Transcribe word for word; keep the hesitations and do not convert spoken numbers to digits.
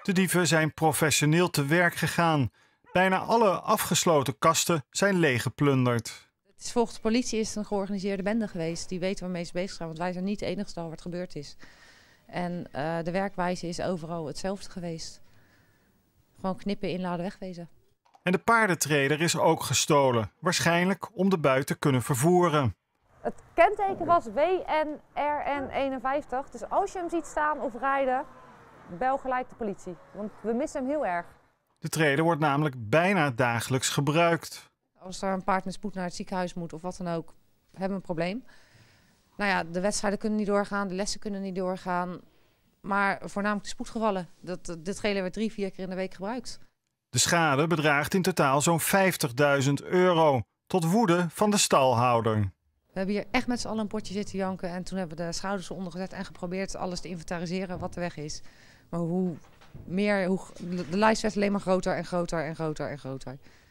De dieven zijn professioneel te werk gegaan. Bijna alle afgesloten kasten zijn leeggeplunderd. Het is, volgens de politie is het een georganiseerde bende geweest. Die weten waarmee ze bezig zijn, want wij zijn niet de enige stal waar het gebeurd is. En uh, de werkwijze is overal hetzelfde geweest. Gewoon knippen, inladen, wegwezen. En de paardentrailer is ook gestolen. Waarschijnlijk om de buit te kunnen vervoeren. Het kenteken was W N R N eenenvijftig. Dus als je hem ziet staan of rijden, bel gelijk de politie. Want we missen hem heel erg. De trailer wordt namelijk bijna dagelijks gebruikt. Als er een paard met spoed naar het ziekenhuis moet of wat dan ook, hebben we een probleem. Nou ja, de wedstrijden kunnen niet doorgaan, de lessen kunnen niet doorgaan. Maar voornamelijk de spoedgevallen. Dat, de trailer werd drie, vier keer in de week gebruikt. De schade bedraagt in totaal zo'n vijftigduizend euro. Tot woede van de stalhouder. We hebben hier echt met z'n allen een potje zitten janken. En toen hebben we de schouders eronder gezet en geprobeerd alles te inventariseren wat er weg is. Maar hoe meer, hoe, de lijst werd alleen maar groter en groter en groter en groter.